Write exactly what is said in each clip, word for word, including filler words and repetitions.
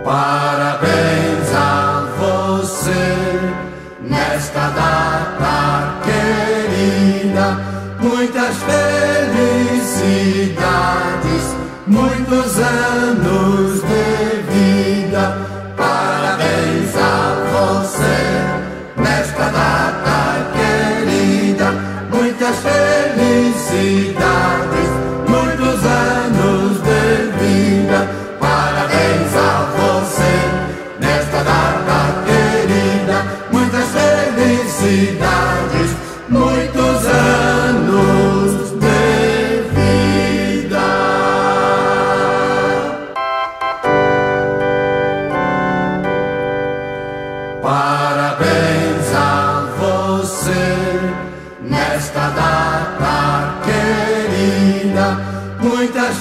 Parabéns a você nesta data querida, muitas felicidades, muitos anos de vida. Parabéns a você nesta data querida, muitas felicidades, muitos anos de vida. Parabéns a você nesta data querida, muitas felicidades, muitos anos de vida. Parabéns a você nesta data querida, muitas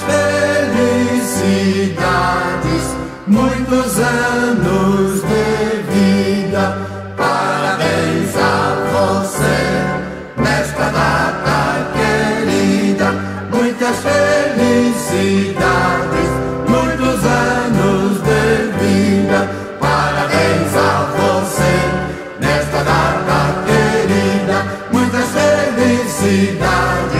felicidades, muitos anos de vida. Parabéns a você nesta data querida, muitas felicidades, muitos anos de vida. Parabéns a você nesta data querida, muitas felicidades,